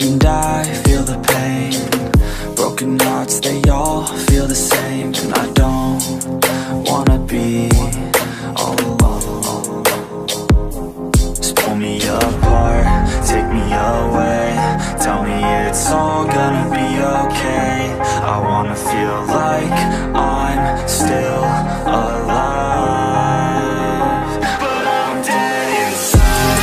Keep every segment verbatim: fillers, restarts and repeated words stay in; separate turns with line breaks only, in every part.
and I feel the pain. Broken hearts, they all feel the same. And I don't wanna be all alone. Just pull me apart, take me away. Tell me it's all gonna be okay. I wanna feel like I'm still alive, but I'm dead inside.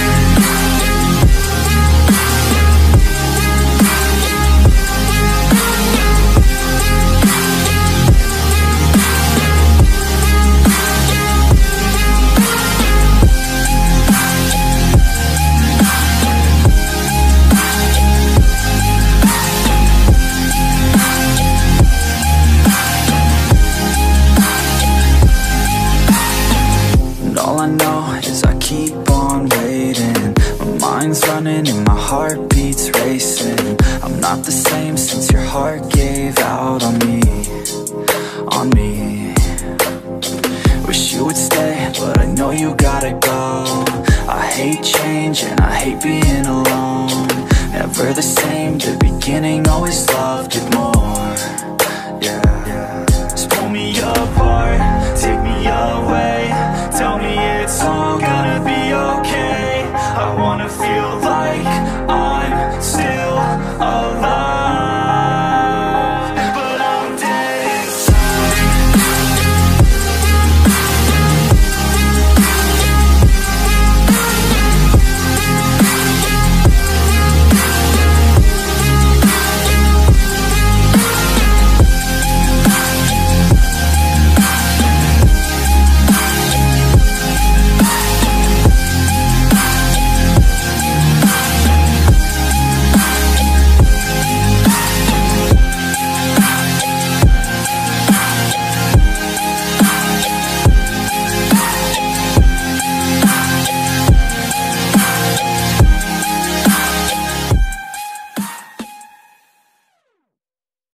All I know is I keep on waiting. My mind's running and my heart beats racing. I'm not the same since your heart gave out on me, on me. Wish you would stay, but I know you gotta go. I hate change and I hate being alone. Never the same, the beginning always loved it more. Yeah, just pull me apart, take me away.